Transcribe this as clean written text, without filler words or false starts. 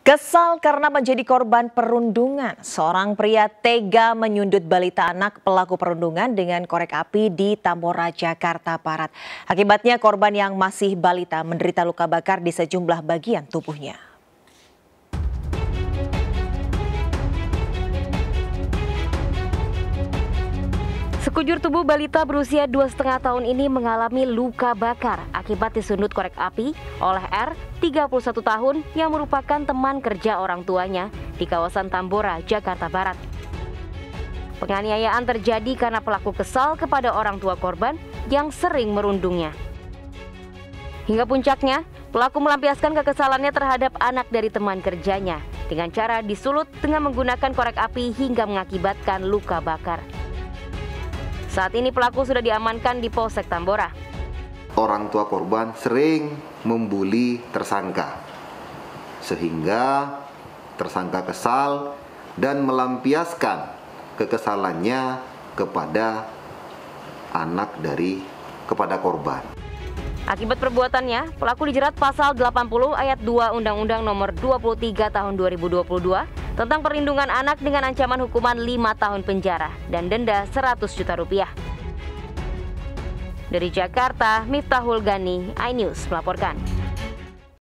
Kesal karena menjadi korban perundungan, seorang pria tega menyundut balita anak pelaku perundungan dengan korek api di Tambora, Jakarta Barat. Akibatnya korban yang masih balita menderita luka bakar di sejumlah bagian tubuhnya. Sekujur tubuh balita berusia 2,5 tahun ini mengalami luka bakar akibat disundut korek api oleh R, 31 tahun yang merupakan teman kerja orang tuanya di kawasan Tambora, Jakarta Barat. Penganiayaan terjadi karena pelaku kesal kepada orang tua korban yang sering merundungnya. Hingga puncaknya, pelaku melampiaskan kekesalannya terhadap anak dari teman kerjanya dengan cara disulut dengan menggunakan korek api hingga mengakibatkan luka bakar. Saat ini pelaku sudah diamankan di Polsek Tambora. Orang tua korban sering membuli tersangka, sehingga tersangka kesal dan melampiaskan kekesalannya kepada kepada korban. Akibat perbuatannya, pelaku dijerat pasal 80 ayat 2 Undang-Undang Nomor 23 Tahun 2022 tentang perlindungan anak dengan ancaman hukuman 5 tahun penjara dan denda 100 juta rupiah. Dari Jakarta, Miftahul Gani, iNews melaporkan.